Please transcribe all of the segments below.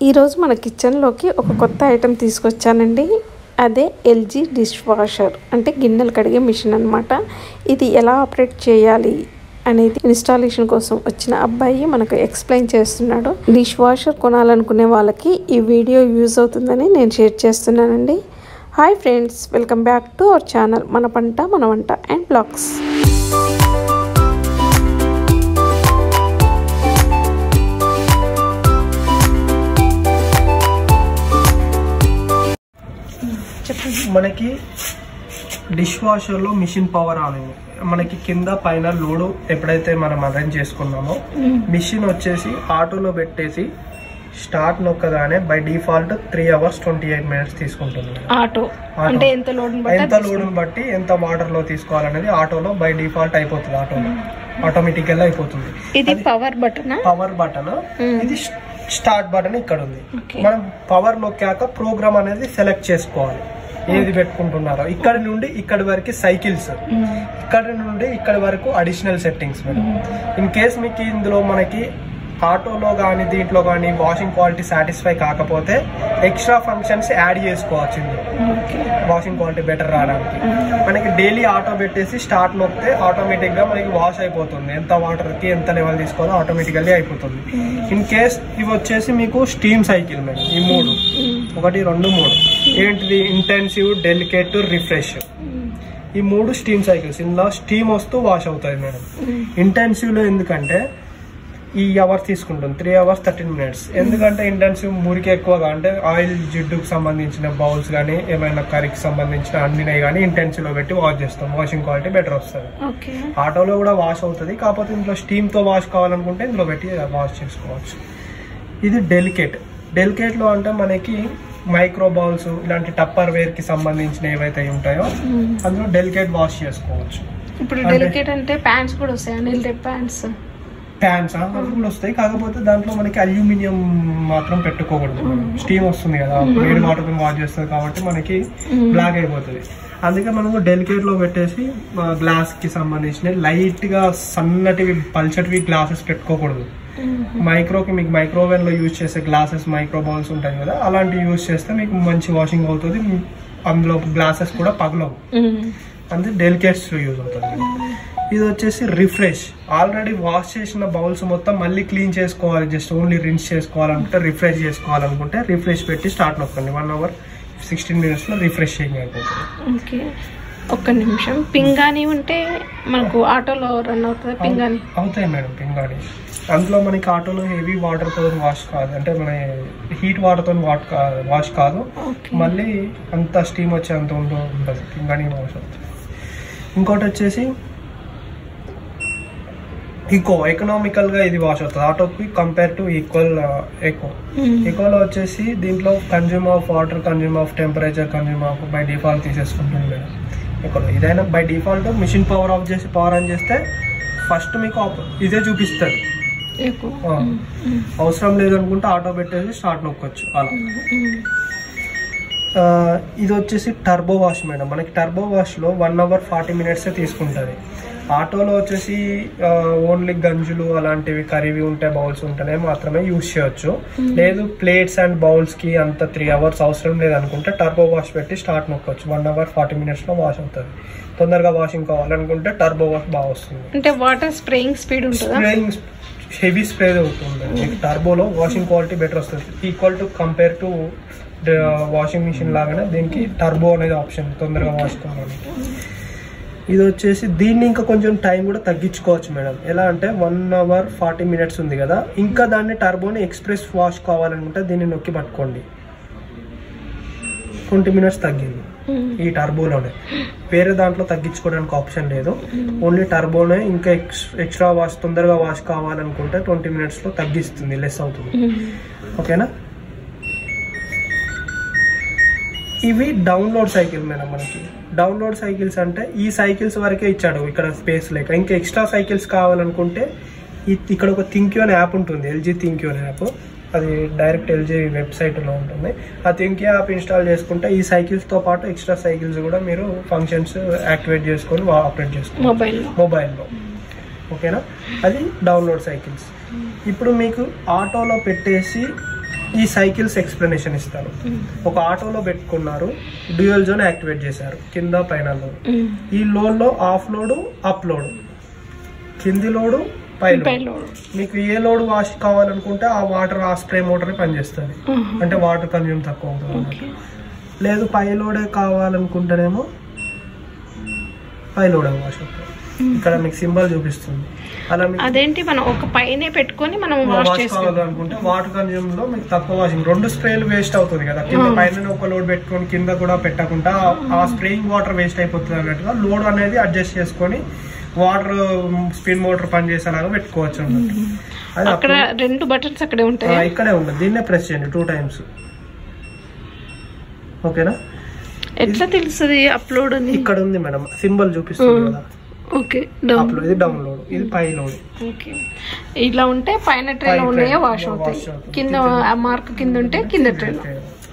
ఈరోజు మన కిచెన్లోకి ఒక కొత్త ఐటెం తీసుకొచ్చానండి. అదే ఎల్జీ డిష్ వాషర్, అంటే గిన్నెలు కడిగే మిషన్ అనమాట. ఇది ఎలా ఆపరేట్ చేయాలి అనేది ఇన్స్టాలేషన్ కోసం వచ్చిన అబ్బాయి మనకు ఎక్స్ప్లెయిన్ చేస్తున్నాడు. డిష్ వాషర్ కొనాలనుకునే వాళ్ళకి ఈ వీడియో యూజ్ అవుతుందని నేను షేర్ చేస్తున్నానండి. Hi friends, welcome back to our channel మన పంట మన వంట అండ్ బ్లాగ్స్. మనకి డిష్ వాషర్లో మిషన్ పవర్ ఆన్ అయింది. మనకి కింద పైన లోడ్ ఎప్పుడైతే మనం అరేంజ్ చేసుకున్నామో మిషన్ వచ్చేసి ఆటోలో పెట్టేసి స్టార్ట్ నొక్కగానే బై డిఫాల్ట్ 3 hours 28 minutes తీసుకుంటుంది. ఆటో అంటే ఎంత లోడ్ బట్టి ఎంత వాటర్ లో తీసుకోవాలనేది ఆటోలో బై డిఫాల్ట్ అయిపోతుంది. ఆటోలో ఆటోమేటిక్ గా అయిపోతుంది. ఇది పవర్ బటన్, ఇది స్టార్ట్ బటన్ ఇక్కడ ఉంది. మనం పవర్ నొక్కాక ప్రోగ్రామ్ అనేది సెలెక్ట్ చేసుకోవాలి, ఏది పెట్టుకుంటున్నారో. ఇక్కడ నుండి ఇక్కడి వరకు సైకిల్స్, ఇక్కడ నుండి ఇక్కడ వరకు అడిషనల్ సెట్టింగ్స్. ఇన్ కేస్ మీకు ఇందులో మనకి ఆటోలో కానీ దీంట్లో కానీ వాషింగ్ క్వాలిటీ సాటిస్ఫై కాకపోతే ఎక్స్ట్రా ఫంక్షన్స్ యాడ్ చేసుకోవచ్చు. వాషింగ్ క్వాలిటీ బెటర్ రావడానికి మనకి డైలీ ఆటో పెట్టేసి స్టార్ట్ నొక్కితే ఆటోమేటిక్ గా మనకి వాష్ అయిపోతుంది. ఎంత వాటర్ కి ఎంత లెవెల్ తీసుకోవాలో ఆటోమేటికల్లీ అయిపోతుంది. ఇన్ కేస్ ఇవి వచ్చేసి మీకు స్టీమ్ సైకిల్ మేడం. ఈ 3 1 2 3 ఏంటిది? Intensive, delicate, refresh. ఈ 3 స్టీమ్ సైకిల్స్. ఇందులో స్టీమ్ వస్తూ వాష్ అవుతుంది మేడం. ఇంటెన్సివ్ లో ఎందుకంటే ఈ అవర్ తీసుకుంటుంది 3 hours 13 minutes. ఎందుకంటే ఇంటెన్సివ్ మురికి ఎక్కువగా, అంటే ఆయిల్ జిడ్డుకు సంబంధించిన బౌల్స్ కానీ ఏమైనా కర్రీకి సంబంధించిన అన్ని కానీ ఇంటెన్సివ్ లో పెట్టి వాష్ చేస్తాం. వాషింగ్ క్వాలిటీ బెటర్ వస్తుంది. ఆటోలో కూడా వాష్ అవుతుంది, కాకపోతే ఇంట్లో స్టీమ్ తో వాష్ కావాలనుకుంటే ఇందులో పెట్టి వాష్ చేసుకోవచ్చు. ఇది డెలికేట్ లో అంటే మనకి మైక్రో బౌల్స్ ఇలాంటి టప్పర్ వేర్ కి సంబంధించిన ఏవైతే ఉంటాయో అందులో డెలికేట్ వాష్ చేసుకోవచ్చు. ఇప్పుడు డెలికేట్ అంటే ప్యాన్స్ కూడా వస్తాయండి. ప్యాన్స్ కూడా వస్తాయి, కాకపోతే దాంట్లో మనకి అల్యూమినియం మాత్రం పెట్టుకోకూడదు. స్టీమ్ వస్తుంది కదా, వేడి వాటర్ తో వాష్ చేస్తుంది కాబట్టి మనకి బ్లాక్ అయిపోతుంది. అందుకే మనము డెలికేట్ లో పెట్టేసి గ్లాస్ కి సంబంధించిన లైట్ గా సన్నటివి పల్చటివి గ్లాసెస్ పెట్టుకోకూడదు. మైక్రోకి మీకు మైక్రోవేవ్ లో యూజ్ చేసే గ్లాసెస్, మైక్రో బౌల్స్ ఉంటాయి కదా, అలాంటివి యూజ్ చేస్తే మీకు మంచి వాషింగ్ అవుతుంది. అందులో గ్లాసెస్ కూడా పగలవు. అందుకే డెలికేట్స్ యూజ్ అవుతుంది. ఇది వచ్చేసి రిఫ్రెష్. ఆల్రెడీ వాష్ చేసిన బౌల్స్ మొత్తం మళ్ళీ క్లీన్ చేసుకోవాలి, జస్ట్ ఓన్లీ రిన్స్ చేసుకోవాలనుకుంటే, రిఫ్రెష్ చేసుకోవాలనుకుంటే రిఫ్రెష్ పెట్టి స్టార్ట్ నొక్కండి. 1 hour 16 minutes లో రిఫ్రెషింగ్ అయిపోతుంది. ఒక్క నిమిషం. పింగాణి ఉంటే మనకు ఆటోలో రన్ అవుతుంది. పింగాణి అవుతాయి మేడం. పింగాణి అందులో మనకి ఆటోలో హెవీ వాటర్ తో వాష్ కాదు, అంటే మన హీట్ వాటర్ తో వాష్ కాదు, మళ్ళీ అంత స్టీమ్ వచ్చే అంత ఉంటుంది. పింగాణి వాష్ అవుతుంది. ఇంకోటి వచ్చేసి ఎకనామికల్ గా ఇది వాష్ అవుతుంది ఆటోకి కంపేర్ టు ఈక్వల్ వచ్చేసి దీంట్లో consume of water, consume of temperature, consume of by default తీసేసుకుంటుంది మేడం. ఇదైనా by default machine power off చేసి పవర్ ఆన్ చేస్తే ఫస్ట్ మీకు ఇదే చూపిస్తుంది. అవసరం లేదనుకుంటే ఆటో పెట్టేసి స్టార్ట్ నొక్కొచ్చు అలా. ఇది వచ్చేసి టర్బో వాష్ మేడం. మనకి టర్బో వాష్ లో 1 hour 40 minutes తీసుకుంటుంది. ఆటోలో వచ్చేసి ఓన్లీ గంజులు అలాంటివి కర్రీవి ఉంటాయి, బౌల్స్ ఉంటేనే మాత్రమే యూజ్ చేయొచ్చు. లేదు ప్లేట్స్ అండ్ బౌల్స్ కి అంత 3 hours అవసరం లేదనుకుంటే టర్బో వాష్ పెట్టి స్టార్ట్ నొక్కొచ్చు. 1 hour 40 minutes లో వాష్ అవుతుంది. తొందరగా వాషింగ్ కావాలనుకుంటే టర్బో వాష్ బాగా వస్తుంది. అంటే వాటర్ స్ప్రేయింగ్ స్పీడ్ ఉంటుంది, హెవీ స్ప్రే అవుతుంది. మీకు టర్బోలో వాషింగ్ క్వాలిటీ బెటర్ వస్తుంది. Equal to compare to washing machine లాగానే దీనికి టర్బో అనేది ఆప్షన్, తొందరగా వాష్ కావాలి. ఇది వచ్చేసి దీన్ని ఇంకా కొంచెం టైం కూడా తగ్గించుకోవచ్చు మేడం. ఎలా అంటే 1 hour 40 minutes ఉంది కదా, ఇంకా దాన్ని టర్బోని ఎక్స్ప్రెస్ వాష్ కావాలనుకుంటే దీన్ని నొక్కి పట్టుకోండి. 20 minutes తగ్గింది ఈ టర్బోలోనే. వేరే దాంట్లో తగ్గించుకోవడానికి ఆప్షన్ లేదు, ఓన్లీ టర్బోనే. ఇంకా ఎక్స్ట్రా వాష్ తొందరగా వాష్ కావాలనుకుంటే 20 minutes లో తగ్గిస్తుంది, లెస్ అవుతుంది. ఓకేనా? ఇవి డౌన్లోడ్ సైకిల్ మేడం. మనకి డౌన్లోడ్ సైకిల్స్ అంటే ఈ సైకిల్స్ వరకే ఇచ్చాడు ఇక్కడ స్పేస్ లేక. ఇంకా ఎక్స్ట్రా సైకిల్స్ కావాలనుకుంటే ఇక్కడ ఒక థింక్యూ అనే యాప్ ఉంటుంది, ఎల్జీ థింక్యూ అనే యాప్. అది డైరెక్ట్ ఎల్జీ వెబ్సైట్ లో ఉంటుంది. ఆ థింక్యూ యాప్ ఇన్స్టాల్ చేసుకుంటే ఈ సైకిల్స్ తో పాటు ఎక్స్ట్రా సైకిల్స్ కూడా మీరు ఫంక్షన్స్ యాక్టివేట్ చేసుకొని ఆపరేట్ చేసుకోవాలి మొబైల్లో. ఓకేనా? అది డౌన్లోడ్ సైకిల్స్. ఇప్పుడు మీకు ఆటోలో పెట్టేసి ఈ సైకిల్స్ ఎక్స్ప్లెనేషన్ ఇస్తాను. ఒక ఆటోలో పెట్టుకున్నారు, డ్యూయల్ జోన్ యాక్టివేట్ చేశారు, కింద పైన లోడ్. ఈ లోడ్ లో ఆఫ్ లోడ్, అప్ లోడ్, కింది లోడ్, పై లోడ్. మీకు ఏ లోడ్ వాష్ కావాలనుకుంటే ఆ వాటర్, ఆ స్ప్రే మోటార్ పనిచేస్తుంది, అంటే వాటర్ కన్జ్యూమ్ తక్కువ ఉంటుంది అన్నమాట. లేదు పై లోడే కావాలనుకుంటేనేమో పై లోడ్ వాష్ అవుతుంది. ఇక్కడ మీకు సింబల్ చూపిస్తుంది. అలా అదేంటి మనం ఒక పైనే పెట్టుకొని మనం వాష్ చేసుకోవాలనుకుంటే వాటర్ కన్జ్యూమ్ లో మీకు తక్కువ వాషింగ్, 2 స్ప్రేలు వేస్ట్ అవుతుంది కదా. కింద పైన ఒక లోడ్ పెట్టుకొని కింద కూడా పెట్టకుండా ఆ స్ప్రేయింగ్ వాటర్ వేస్ట్ అయిపోతుంది అన్నట్టుగా లోడ్ అనేది అడ్జస్ట్ చేసుకొని వాటర్ స్పిన్ మోటార్ పనిచేసేలాగా పెట్టుకోవచ్చు అన్నట్టు. అక్కడ 2 బటన్స్ అక్కడే ఉంటాయి, ఇక్కడే ఉంటుంది. దీన్నే ప్రెస్ చేయండి 2 times. ఓకేనా? ఎట్లా తెలుస్తుంది అప్లోడ్ అని? ఇక్కడ ఉంది మేడం, సింబల్ చూపిస్తుంది కదా. ఓకే, ఇది డౌన్లోడ్, ఇది పై లోడ్. ఓకే, ఇలా ఉంటే పైన ట్రేలో ఉన్నాయో వాష్ అవుతాయి, కింద మార్క్ కింద ఉంటే కింద ట్రేలో.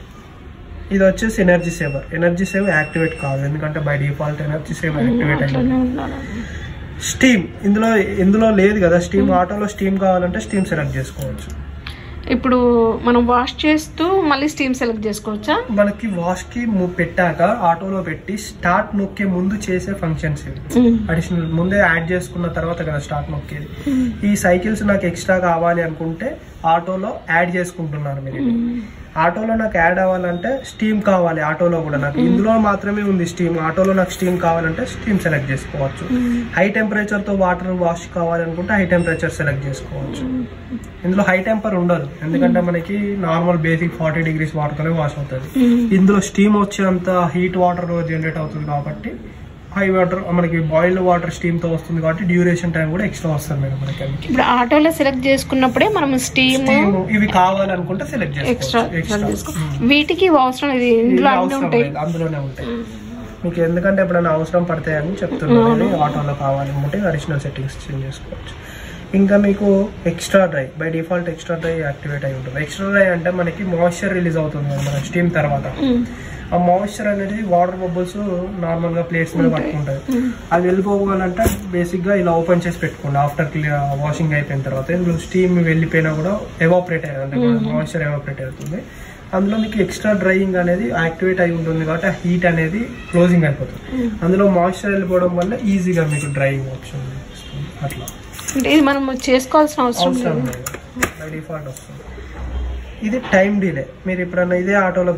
ఇది వచ్చేసి energy saver. Energy saver activate కాదు, ఎందుకంటే by default energy saver activate అయింది. స్టీమ్ ఇందులో లేదు కదా. స్టీమ్ ఆటోలో స్టీమ్ కావాలంటే స్టీమ్ సెలెక్ట్ చేసుకోవచ్చు. ఇప్పుడు మనం వాష్ చేస్తూ మళ్ళీ స్టీమ్ సెలెక్ట్ చేసుకోవచ్చా? మనకి వాష్ కి పెట్టాక ఆటోలో పెట్టి స్టార్ట్ నొక్కే ముందు చేసే ఫంక్షన్స్ ఇవి. అడిషనల్ ముందే యాడ్ చేసుకున్న తర్వాత కదా స్టార్ట్ నొక్కేది. ఈ సైకిల్స్ నాకు ఎక్స్ట్రా కావాలి అనుకుంటే ఆటోలో యాడ్ చేసుకుంటున్నారు మీరు. ఆటోలో నాకు యాడ్ అవ్వాలంటే స్టీమ్ కావాలి, ఆటోలో కూడా నాకు ఇందులో మాత్రమే ఉంది స్టీమ్. ఆటోలో నాకు స్టీమ్ కావాలంటే స్టీమ్ సెలెక్ట్ చేసుకోవచ్చు. హై టెంపరేచర్ తో వాటర్ వాష్ కావాలనుకుంటే హై టెంపరేచర్ సెలెక్ట్ చేసుకోవచ్చు. ఇందులో హై టెంపర్ ఉండదు, ఎందుకంటే మనకి నార్మల్ బేసిక్ 40 degrees వాటర్తోనే వాష్ అవుతుంది. ఇందులో స్టీమ్ వచ్చేంత హీట్ వాటర్ జనరేట్ అవుతుంది కాబట్టి హై వాటర్ మనకి బాయిల్డ్ వాటర్ స్టీమ్ తో వస్తుంది కాబట్టి డ్యూరేషన్ టైం కూడా ఎక్స్ట్రా వస్తుంది మేడం మనకి. ఇప్పుడు ఆటోలో సెలెక్ట్ చేసుకున్నప్పుడే మనం స్టీమ్ ఇవి కావాలనుకుంటే సెలెక్ట్ చేసుకోవచ్చు. వీటికి అవసరం ఇది అందులోనే ఉంటాయి మీకు, ఎందుకంటే ఎప్పుడైనా అవసరం పడతాయని చెప్తున్నాను. ఆటోలో కావాలనుకుంటే అడిషనల్ సెట్టింగ్స్ చేంజ్ చేసుకోవచ్చు. ఇంకా మీకు extra dry, by default extra dry activate అయి ఉంటుంది. ఎక్స్ట్రా డ్రై అంటే మనకి మాయిశ్చర్ రిలీజ్ అవుతుంది మన స్టీమ్ తర్వాత. ఆ మాయిశ్చర్ అనేది వాటర్ బబుల్స్ నార్మల్ గా ప్లేట్స్ మీద పట్టుకుంటాయి. అది వెళ్ళిపోవాలంటే బేసిక్ గా ఇలా ఓపెన్ చేసి పెట్టుకోండి. ఆఫ్టర్ వాషింగ్ అయిపోయిన తర్వాత ఇందులో స్టీమ్ వెళ్ళిపోయినా కూడా ఎవాపరేట్ అయ్యింది, మాయిశ్చర్ ఎవాపరేట్ అవుతుంది. అందులో మీకు ఎక్స్ట్రా డ్రైయింగ్ అనేది యాక్టివేట్ అయి ఉంటుంది కాబట్టి ఆ హీట్ అనేది క్లోజింగ్ అయిపోతుంది. అందులో మాయిశ్చర్ వెళ్ళిపోవడం వల్ల ఈజీగా మీకు డ్రైయింగ్ ఆప్షన్ అట్లా. ఇది మనం చేసుకోవాల్సిన అవసరం లేదు, బై డిఫాల్ట్ వస్తుంది. ఇది టైం డిలే. మీరు ఎప్పుడన్నా ఇదే ఆటోలో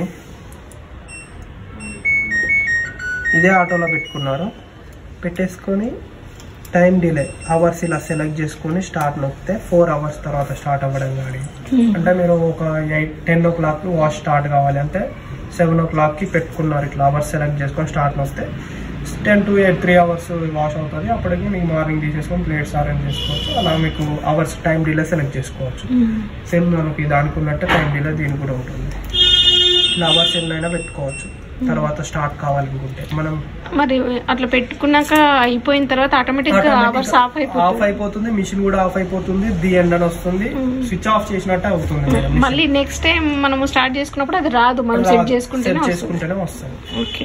పెట్టుకున్నారు, పెట్టేసుకొని టైం డిలే అవర్స్ ఇలా సెలెక్ట్ చేసుకొని స్టార్ట్ నొక్కితే 4 hours తర్వాత స్టార్ట్ అవ్వడం కానీ, అంటే మీరు ఒక 10 o'clock వాష్ స్టార్ట్ కావాలి అంటే 7 o'clock పెట్టుకున్నారు, ఇట్లా అవర్స్ సెలెక్ట్ చేసుకొని స్టార్ట్ నొక్కితే 10 to 8 3 hours వాష్ అవుతుంది. అప్పటికి మీకు మార్నింగ్ తీసేసుకొని ప్లేట్స్ అరేంజ్ చేసుకోవచ్చు. అలా మీకు అవర్స్ టైం డిలే సెలెక్ట్ చేసుకోవచ్చు. సేమ్ మనకి దానికి ఉన్నట్టే టైం డిలే దీనికి కూడా ఉంటుంది. ఇలా అవర్స్ ఎన్నైనా పెట్టుకోవచ్చు. తర్వాత స్టార్ట్ కావాలనుకుంటే మనం మరి అట్లా పెట్టుకున్నాక అయిపోయిన తర్వాత ఆటోమేటిక్ గా అవర్స్ ఆఫ్ అయిపోతుంది, మిషన్ కూడా ఆఫ్ అయిపోతుంది, ది ఎండ్ అని వస్తుంది, స్విచ్ ఆఫ్ చేసినట్టు అవుతుంది. మళ్ళీ నెక్స్ట్ టైం మనం స్టార్ట్ చేసుకున్నప్పుడు అది రాదు, మనం సెట్ చేసుకుంటేనే వస్తుంది. ఓకే.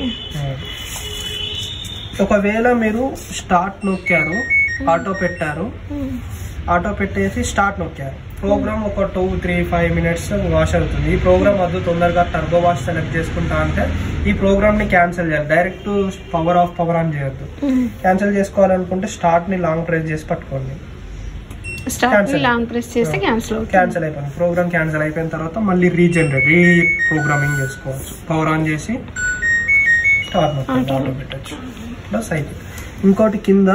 ఒకవేళ మీరు స్టార్ట్ నొక్కారు, ఆటో పెట్టారు, ఆటో పెట్టేసి స్టార్ట్ నొక్కారు, ప్రోగ్రామ్ ఒక 2, 3, 5 minutes వాష్ అవుతుంది. ఈ ప్రోగ్రామ్ వద్దు తొందరగా టర్బో వాష్ సెలెక్ట్ చేసుకుంటా అంటే ఈ ప్రోగ్రామ్ ని క్యాన్సిల్ చేయాలి. Direct power off power on చేయొద్దు. క్యాన్సిల్ చేసుకోవాలనుకుంటే స్టార్ట్ ని లాంగ్ ప్రెస్ చేసి పట్టుకోండి. క్యాన్సిల్ అయిపోయింది, ప్రోగ్రామ్ క్యాన్సిల్ అయిపోయిన తర్వాత మళ్ళీ ప్రోగ్రామింగ్ చేసుకోవచ్చు. పవర్ ఆన్ చేసి స్టార్ట్ ఆటో పెట్టచ్చు. సైకిల్ ఇంకోటి కింద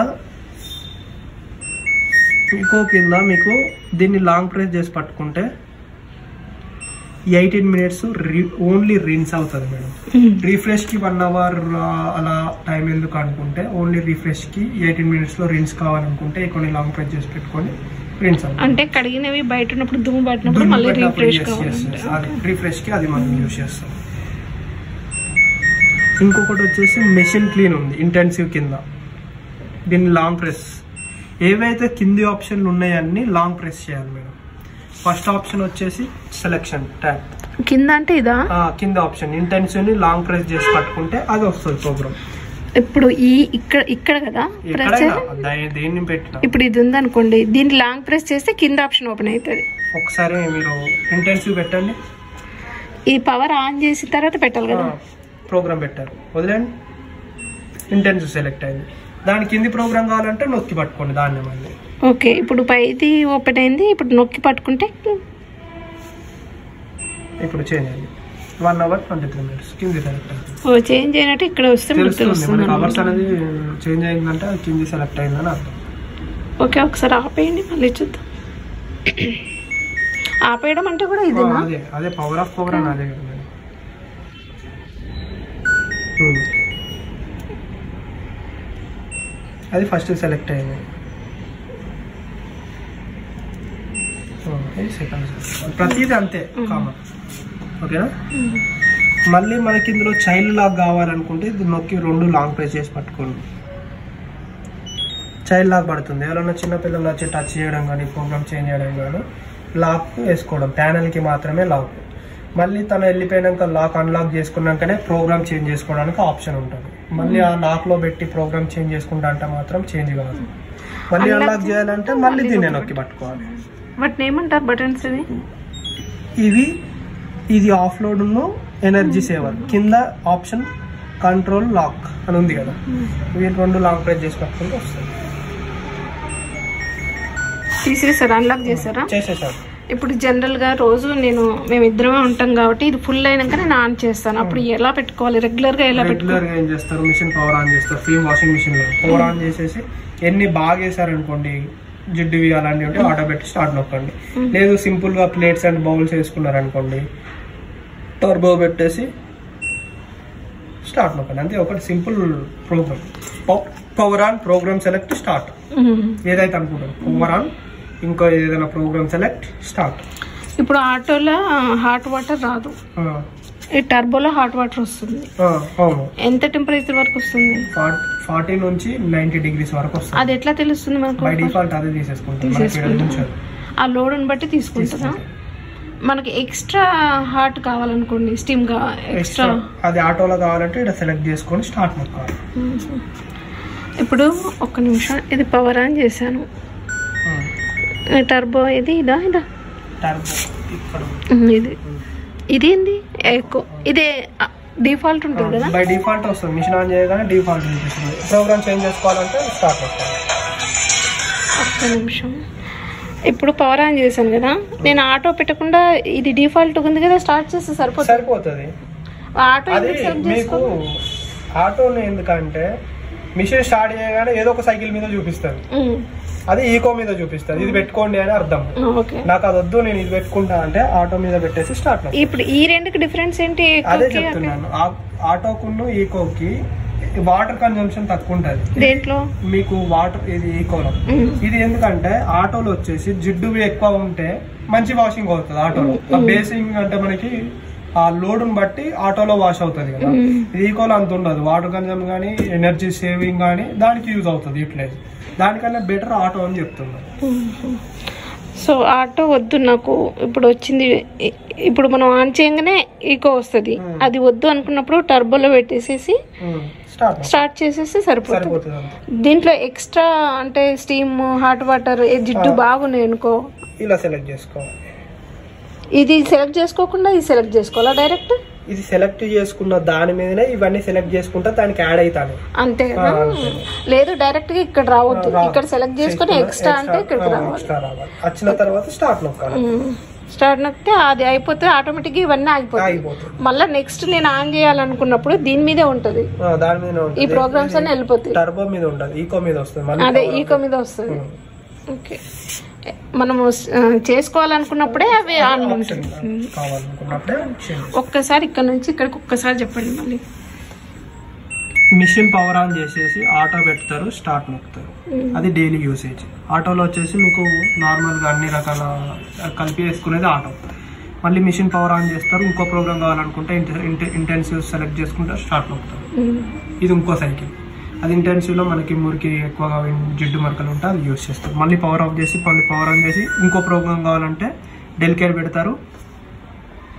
మీకు దీన్ని లాంగ్ ప్రెస్ చేసి పట్టుకుంటే 18 minutes ఓన్లీ రిన్స్ అవుతుంది మేడం. రిఫ్రెష్ కి 1 hour అలా టైం ఎందుకు అనుకుంటే ఓన్లీ రిఫ్రెష్ కి 18 minutes లో రిన్స్ కావాలనుకుంటే కొన్ని లాంగ్ ప్రెస్ చేసి పెట్టుకొని రిన్స్ అవుతుంది. అంటే కడిగినవి బయట ఉన్నప్పుడు దుమ్ము పట్టినప్పుడు మళ్ళీ రిఫ్రెష్ కి అది మనం యూజ్ చేస్తాం. ఇంకొకటి వచ్చేసి మెషిన్ క్లీన్ ఉంది ఇంటెన్సివ్ కింద. దీన్ని లాంగ్ ప్రెస్, ఏవైతే కింది ఆప్షన్లు ఉన్నాయన్నీ లాంగ్ ప్రెస్ చేయాలి మేడం. ఫస్ట్ ఆప్షన్ వచ్చేసి సెలెక్షన్ ట్యాబ్ కింద, అంటే ఇదా? కింద ఆప్షన్ ఇంటెన్సివ్ ని లాంగ్ ప్రెస్ చేసి పట్టుకుంటే అది వస్తుంది ప్రోగ్రామ్. ఇప్పుడు ఇక్కడ కదా దేన్ని పెట్టినా ఇప్పుడు ఇది ఉంది అనుకోండి, దీన్ని లాంగ్ ప్రెస్ చేస్తే కింద ఆప్షన్ ఓపెన్ అవుతుంది. ఒకసారి మీరు ఇంటెన్సివ్ పెట్టండి, ఈ పవర్ ఆన్ చేసిన తర్వాత పెట్టాలి కదా. ప్రోగ్రామ్ పెట్టారు, వదిలేండి. ఇంటెన్సివ్ సెలెక్ట్ అయింది, దాని కింది ప్రోగ్రామ్ కావాలంటే నొక్కి పట్టుకోండి దాన్ని మళ్ళీ. ఓకే, ఇప్పుడు పైది ఓపెన్ అయింది, ఇప్పుడు నొక్కి పట్టుకుంటే ఇప్పుడు చేంజ్ అయింది. 1 hour 23 minutes కింది సెలెక్ట్ అయింది. ఓ చేంజ్ అయినట్టు ఇక్కడ వస్తే తెలుస్తుంది. అవర్స్ అనేది చేంజ్ అయిందంటే కింది సెలెక్ట్ అయిందని అర్థం. ఓకే, ఒకసారి ఆపేయండి, మళ్ళీ చూద్దాం. ఆపేయడం అంటే కూడా ఇది అదే పవర్ ఆఫ్ పవర్ అని అదే కదా. అది ఫస్ట్ సెలెక్ట్ అయింది, ప్రతిదీ అంతే కామన్. ఓకేనా. మళ్ళీ మనకి ఇందులో చైల్డ్ లాక్ కావాలనుకుంటే ఇది నొక్కి 2 లాంగ్ ప్రెస్ చేసి పట్టుకోండి, చైల్డ్ లాక్ పడుతుంది. ఎవరైనా చిన్నపిల్లలు వచ్చి టచ్ చేయడం కానీ ప్రోగ్రామ్ చేంజ్ చేయడం కానీ లాక్ వేసుకోవడం, ప్యానల్కి మాత్రమే లాక్. మళ్ళీ తను వెళ్ళిపోయాక లాక్ అన్లాక్ చేసుకున్నాకనే ప్రోగ్రామ్ చేంజ్ చేసుకోవడానికి ఆప్షన్ ఉంటుంది. మళ్ళీ ఆ లాక్లో పెట్టి ప్రోగ్రామ్ చేంజ్ చేసుకుంటా అంటే మాత్రం చేంజ్ కాదు. మళ్ళీ అన్లాక్ చేయాలంటే మళ్ళీ దీన్ని నొక్కి పట్టుకోవాలి. వాటిని ఏమంటారు బటన్స్? ఇది ఆఫ్ లోడ్ ఎనర్జీ సేవర్, కింద ఆప్షన్ కంట్రోల్ లాక్ అని ఉంది కదా, ఇవి 2 లాంగ్ ప్రెస్ చేసి పట్టుకుంటే వస్తుంది. తీసేసారా, అన్లాక్ చేసారా? చేసేసారు. ఇప్పుడు జనరల్ గా రోజు మేమిద్దరమే ఉంటాం కాబట్టి ఇది ఫుల్ అయినాక నేను ఆన్ చేస్తాను. అప్పుడు ఎలా పెట్టుకోవాలి? రెగ్యులర్ గా ఏం చేస్తారు, మిషన్ పవర్ ఆన్ చేస్తారు. ఫీమ్ వాషింగ్ మిషన్ లో పవర్ ఆన్ చేసేసి ఎన్ని బాగా వేసారనుకోండి, జిడ్డువి అలాంటివి ఉంటే ఆటో పెట్టి స్టార్ట్ నొక్కండి. లేదు సింపుల్ గా ప్లేట్స్ అండ్ బౌల్స్ వేసుకున్నారనుకోండి, టర్బో పెట్టేసి స్టార్ట్ నొక్కండి. అంతే, ఒకటి simple program. Power on, program select, start. ఏదైతే అనుకుంటారు పవర్ ఆన్, ఇంకో ఏదైనా ప్రోగ్రామ్ సెలెక్ట్, స్టార్ట్. ఇప్పుడు ఆటోలో హాట్ వాటర్ రాదు, ఈ టర్బోలో హాట్ వాటర్ వస్తుంది. అవును. ఎంత టెంపరేచర్ వరకు వస్తుంది? 40 నుంచి 90 degrees వరకు వస్తుంది. అది ఎట్లా తెలుస్తుంది మనకు? బై డిఫాల్ట్ అదే తీసేసుకుంటాం. ఆ లోడ్ బట్టి తీసుకుంటుందా? మనకి ఎక్స్ట్రా హాట్ కావాలనుకోండి, స్టీమ్ గా ఎక్స్ట్రా అది ఆటోలో కావాలంటే ఇక్కడ సెలెక్ట్ చేసుకొని స్టార్ట్ నొక్కాలి. ఇప్పుడు ఒక్క నిమిషం, ఇది పవర్ ఆన్ చేశాను. టర్బో ఇది ఇదా టర్బో ఇది ఇదేంది ఎక్కువ, ఇదే డిఫాల్ట్ ఉంటుంది కదా? బై డిఫాల్ట్ వస్తుంది, మిషన్ ఆన్ చేయగానే డిఫాల్ట్ ఉంటుంది. ప్రోగ్రామ్ చేంజ్ చేసుకోవాలంటే స్టార్ట్ నొక్కాలి. ఒక్క నిమిషం, ఇప్పుడు పవర్ ఆన్ చేశాను కదా, నేను ఆటో పెట్టకుండా ఇది డిఫాల్ట్ ఉంది కదా, స్టార్ట్ చేస్తే సరిపోతుంది. ఆటో మీకు ఆటోని ఎందుకంటే మిషన్ స్టార్ట్ చేయగానే ఏదో ఒక సైకిల్ మీద చూపిస్తుంది, అది ఈకో మీద చూపిస్తుంది. ఇది పెట్టుకోండి అని అర్థం. నాకు అది వద్దు, నేను ఇది పెట్టుకుంటా అంటే ఆటో మీద పెట్టేసి స్టార్ట్. ఇప్పుడు ఈ రెండుకి డిఫరెన్స్ ఏంటి? అదే చెప్తున్నాను, ఆటోకును ఈకోకి వాటర్ కన్జంప్షన్ తక్కువ ఉంటది. దేంట్లో మీకు వాటర్ ఇది ఈకోలో. ఇది ఎందుకంటే ఆటోలో వచ్చేసి జిడ్డు ఎక్కువ ఉంటే మంచి వాషింగ్ అవుతుంది ఆటోలో. బేసింగ్ అంటే మనకి ఆ లోడ్ ని బట్టి ఆటోలో వాష్ అవుతుంది కదా. ఇది ఈకోలో అంత ఉండదు. వాటర్ కన్జంప్షన్ కానీ ఎనర్జీ సేవింగ్ కానీ దానికి యూజ్ అవుతుంది యూటిలైజ్. దానికన్నా బెటర్ ఆటో అని చెప్తున్నారు. సో ఆటో వద్దు నాకు, ఇప్పుడు వచ్చింది. ఇప్పుడు మనం ఆన్ చేయగానే ఈకో వస్తుంది, అది వద్దు అనుకున్నప్పుడు టర్బోలో పెట్టేసేసి స్టార్ట్ చేసేసి సరిపోతుంది. దీంట్లో ఎక్స్ట్రా అంటే స్టీమ్, హాట్ వాటర్, జిడ్డు బాగున్నాయి అనుకో, ఇలా సెలెక్ట్ చేసుకోవాలి. ఇది సెలెక్ట్ చేసుకోకుండా ఇది సెలెక్ట్ చేసుకోవాలా డైరెక్ట్? ఇది సెలెక్ట్ చేసుకున్న దాని మీదనే ఇవన్నీ సెలెక్ట్ చేసుకుంటా దానికి యాడ్ అవుతాను అంతే కదా. లేదు డైరెక్ట్ గా ఇక్కడ రావద్దు, ఇక్కడ సెలెక్ట్ చేసుకుని ఎక్స్ట్రా అంటే ఇక్కడికి రావాలి. వచ్చిన తర్వాత స్టార్ట్ నొక్కాలి. స్టార్ట్ నొక్కితే అది అయిపోతే ఆటోమేటిక్ గా ఇవన్నీ ఆగిపోతాయి. మళ్ళీ నెక్స్ట్ నేను ఆన్ చేయాలనుకున్నప్పుడు దీని మీదే ఉంటది, దాని మీద ఈ ప్రోగ్రామ్స్ అన్ని వెళ్ళిపోతాయి. టర్బో మీద ఉండదు, ఈకో మీద వస్తుంది. అదే ఈకో మీద వస్తుంది. ఓకే, మనము చేసుకోవాలనుకున్నప్పుడే అవి ఆన్ ఉంటుంది. ఒక్కసారి ఇక్కడ నుంచి ఇక్కడికి ఒక్కసారి చెప్పండి. మళ్ళీ మిషన్ పవర్ ఆన్ చేసేసి ఆటో పెడతారు, స్టార్ట్ నొక్కుతారు. అది డైలీ యూసేజ్. ఆటోలో వచ్చేసి మీకు నార్మల్గా అన్ని రకాల కలిపి వేసుకునేది ఆటో. మళ్ళీ మిషన్ పవర్ ఆన్ చేస్తారు. ఇంకో ప్రోగ్రామ్ కావాలనుకుంటే ఇంటెన్సివ్ సెలెక్ట్ చేసుకుంటారు, స్టార్ట్ నొక్కుతారు. ఇది ఇంకో సైకిల్. అది ఇంటెన్సివ్లో మనకి మురికి ఎక్కువగా జిడ్డు మరకలు ఉంటే అది యూజ్ చేస్తారు. మళ్ళీ పవర్ ఆఫ్ చేసి మళ్ళీ పవర్ ఆన్ చేసి ఇంకో ప్రోగ్రామ్ కావాలంటే డెల్ కేర్ పెడతారు,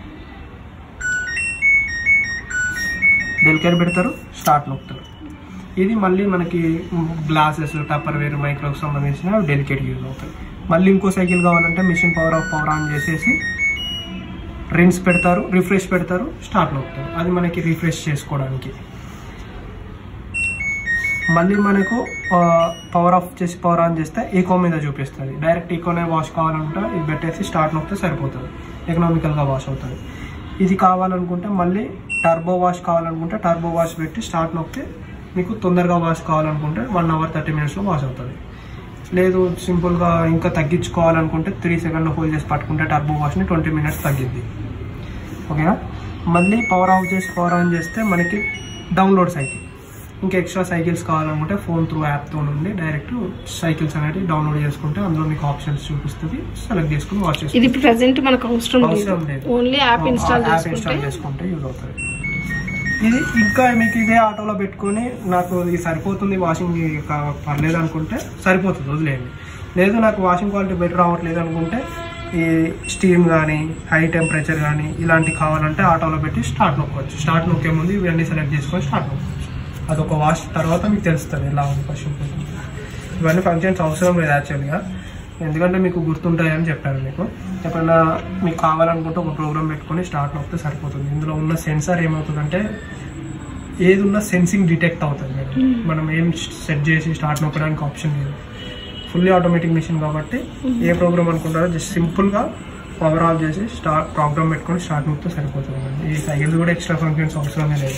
స్టార్ట్ నొక్కుతారు. ఇది మళ్ళీ మనకి గ్లాసెస్, టప్పర్వేర్, మైక్రోకి సంబంధించిన డెలికేట్ యూజ్ అవుతాయి. మళ్ళీ ఇంకో సైకిల్ కావాలంటే మిషన్ పవర్ ఆన్ చేసేసి రిన్స్ పెడతారు, రిఫ్రెష్ పెడతారు, స్టార్ట్ నొక్కుతారు. అది మనకి రిఫ్రెష్ చేసుకోవడానికి. మళ్ళీ మనకు పవర్ ఆఫ్ చేసి పవర్ ఆన్ చేస్తే ఈకో మీద చూపిస్తుంది. డైరెక్ట్ ఈకోనే వాష్ కావాలంటే ఇది పెట్టేసి స్టార్ట్ నొక్కితే సరిపోతుంది, ఎకనామికల్గా వాష్ అవుతుంది. ఇది కావాలనుకుంటే మళ్ళీ టర్బో వాష్ కావాలనుకుంటే టర్బో వాష్ పెట్టి స్టార్ట్ నొక్కితే మీకు తొందరగా వాష్ కావాలనుకుంటే 1 hour 30 minutesలో వాష్ అవుతుంది. లేదు సింపుల్గా ఇంకా తగ్గించుకోవాలనుకుంటే 3 seconds హోల్డ్ చేసి పట్టుకుంటే టర్బో వాష్ని 20 minutes తగ్గిద్ది. ఓకేనా. మళ్ళీ పవర్ ఆఫ్ చేసి పవర్ ఆన్ చేస్తే మనకి డౌన్లోడ్ సైకిల్. ఇంకా ఎక్స్ట్రా సైకిల్స్ కావాలనుకుంటే ఫోన్ త్రూ యాప్తో నుండి డైరెక్ట్ సైకిల్స్ అనేది డౌన్లోడ్ చేసుకుంటే అందులో మీకు ఆప్షన్స్ చూపిస్తుంది, సెలెక్ట్ చేసుకుని వాచ్ చేసుకోండి. ఇది ప్రెజెంట్ మనకు అవసరం లేదు, ఓన్లీ యాప్ ఇన్స్టాల్ చేసుకుంటే యూజ్ అవుతుంది. ఇది ఇంకా మీకు ఇదే ఆటోలో పెట్టుకొని నాకు ఇది సరిపోతుంది వాషింగ్ పర్లేదు అనుకుంటే సరిపోతుంది, వదిలేయండి. లేదు నాకు వాషింగ్ క్వాలిటీ బెటర్ రావట్లేదు అనుకుంటే ఈ స్టీమ్ కానీ హై టెంపరేచర్ కానీ ఇలాంటివి కావాలంటే ఆటోలో పెట్టి స్టార్ట్ నొక్కొచ్చు. స్టార్ట్ నొక్కే ముందు ఇవన్నీ సెలెక్ట్ చేసుకొని స్టార్ట్ నొక్కొచ్చు. అదొక వాష్ తర్వాత మీకు తెలుస్తుంది ఎలా ఉంది ఫస్ట్. ఇవన్నీ ఫంక్షన్స్ అవసరం లేదు యాక్చువల్గా, ఎందుకంటే మీకు గుర్తుంటాయని చెప్పాను. మీకు ఎప్పుడైనా మీకు కావాలనుకుంటే ఒక ప్రోగ్రామ్ పెట్టుకొని స్టార్ట్ నొక్కితే సరిపోతుంది. ఇందులో ఉన్న సెన్సార్ ఏమవుతుందంటే ఏది ఉన్న సెన్సింగ్ డిటెక్ట్ అవుతుంది. మనం ఏం సెట్ చేసి స్టార్ట్ నొక్కడానికి ఆప్షన్ లేదు, ఫుల్లీ ఆటోమేటిక్ మిషన్ కాబట్టి ఏ ప్రోగ్రామ్ అనుకుంటారో జస్ట్ సింపుల్గా పవర్ ఆఫ్ చేసి ప్రోగ్రామ్ పెట్టుకొని స్టార్ట్ నొక్కితే సరిపోతుంది. ఈ సైకిల్ కూడా ఎక్స్ట్రా ఫంక్షన్స్ అవసరమే లేదు.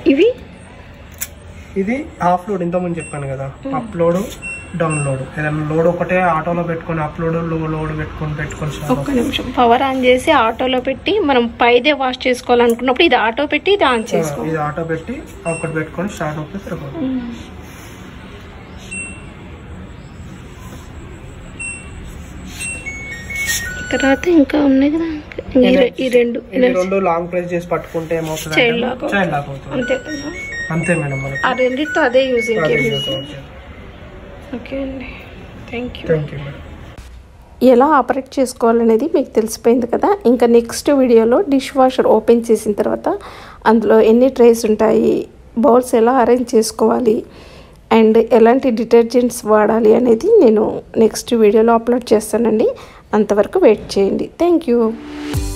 ఇది ఆఫ్ లోడ్, ఇంతకుముందు చెప్పాను కదా, అప్లోడ్ డౌన్లోడ్. ఏదైనా లోడ్ ఒకటే ఆటోలో పెట్టుకొని అప్లోడ్ లోడ్ పెట్టుకొని ఒక్క నిమిషం పవర్ ఆన్ చేసి ఆటోలో పెట్టి మనం పైదే వాష్ చేసుకోవాలనుకున్నప్పుడు ఇది ఆటో పెట్టి ఇది ఆన్ చేసుకోవాలి. ఇది ఆటో పెట్టి ఒకటి పెట్టుకొని స్టార్ట్ అవుతే సరిపోతుంది. తర్వాత ఇంకా ఉన్నాయి కదా ఈ రెండు లాంగ్ ప్రెస్ చేసి పట్టుకుంటే ఏమవుతుంది, చైల్డ్ లాక్ అవుతుంది. అంతే మేడం, ఆ రెండితో అదే యూజ్. ఓకే అండి, థ్యాంక్ యూ మేడం. ఎలా ఆపరేట్ చేసుకోవాలనేది మీకు తెలిసిపోయింది కదా. ఇంకా నెక్స్ట్ వీడియోలో డిష్ వాషర్ ఓపెన్ చేసిన తర్వాత అందులో ఎన్ని ట్రేస్ ఉంటాయి, బౌల్స్ ఎలా అరేంజ్ చేసుకోవాలి అండ్ ఎలాంటి డిటర్జెంట్స్ వాడాలి అనేది నేను నెక్స్ట్ వీడియోలో అప్లోడ్ చేస్తానండి. అంతవరకు వెయిట్ చేయండి. Thank you.